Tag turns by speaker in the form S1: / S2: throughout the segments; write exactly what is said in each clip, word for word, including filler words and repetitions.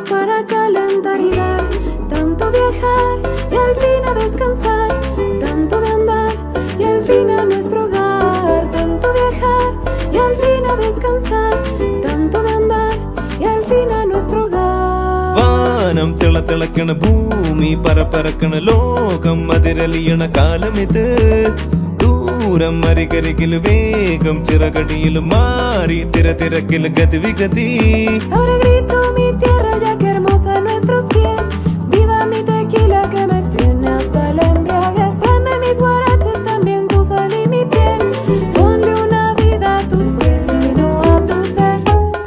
S1: para calentar y dar. Tanto viajar y al fin a descansar. Tanto de andar y al fin a nuestro hogar. Tanto viajar y al fin a descansar. Tanto de andar y al fin a nuestro hogar.
S2: Vaanam Thilathilakkanu bhoomi paraparakkanu lokam adiraliyana kaalamidu. Dooram arigarigil vegam chiragadiyil maari thilathilakkil gadi vigadi.
S1: Ahora grito mi tierra ya que hermosa en nuestros pies. Viva mi tequila que me tiene hasta el embriaguez. Tráeme mis guaraches también tu sal y mi piel. Ponle una vida a tus pies y no a tu ser.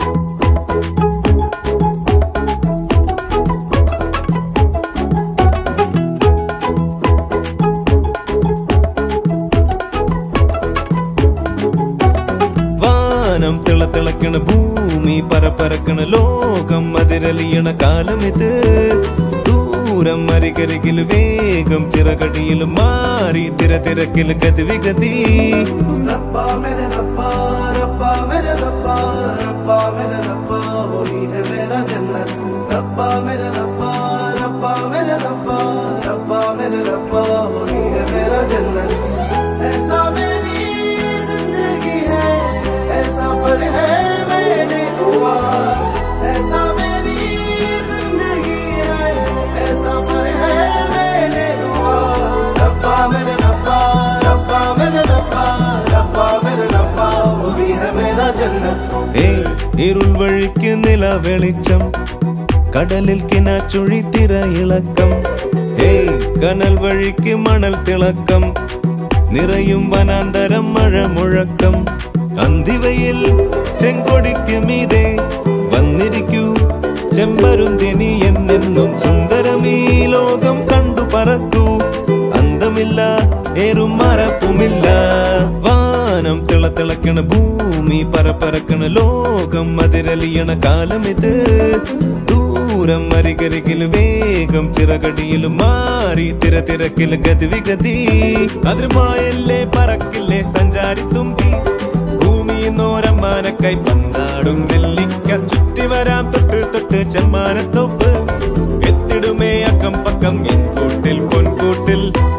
S2: Vaanam Thilathilakkanu bhoomi paraparakkanu lokam adiraliyana kaalamidu. Dooram arigarigil vegam chiragadiyil maari thilathilakkil gadi vigadi.
S3: रब्बा मेरे रब्बा रब्बा मेरे रब्बा रब्बा मेरे रब्बा वही है मेरा जन्नत. रब्बा मेरे रब्बा रब्बा मेरे रब्बा रब्बा मेरे रब्बा वही है मेरा जन्नत. ऐसा मेरी जिंदगी है ऐसा पर है मेरे दुआ. ऐसा मेरी जिंदगी है ऐसा पर है मेरे दुआ. रब्बा मेरे रब्बा रब्बा मेरे रब्बा रब्बा मेरे रब्बा वही है मेरा जन्नत.
S2: ഏയ് ഇരുൾ വഴിക്ക് നില വെളിച്ചം കടലിൽ കിനാച്ചുഴി തിരയിളക്കം. ഏയ് കനൽ വഴിക്ക് മണൽ തിളക്കം നിറയും വനാന്തരം മഴ മുഴക്കം. അന്തിവയിൽ ചെങ്കൊടിക്ക് മീതെ വന്നിരിക്കൂ ചെമ്പരുന്തിനി എന്നെന്നും സുന്ദരമീ ലോകം കണ്ടു പറക്കൂ. അന്തമില്ല ഏറും മറപ്പുമില്ല. വാനം തിളത്തിളക്കണ് ഭൂമി പരപ്പരക്കണ് ലോകം അതിരലിയണ കാലമിത്. ദൂരം അരികരികിൽ വേഗം ചിറകടിയിൽ മാറി തിര തിരക്കിൽ ഗതി വിഗതി. അതിർമായല്ലേ പറക്കില്ലേ സഞ്ചാരി തുമ്പി ഭൂമിന്നോരമ്മാനക്കൈ പന്നാടും നെല്ലിക്ക ചുറ്റി വരാം തൊട്ട് തൊട്ട് ചെമ്മാനത്തോപ്പ്. എത്തിടുമേ അക്കം പക്കം എൻ കൂട്ടിൽ പൊൻകൂട്ടിൽ.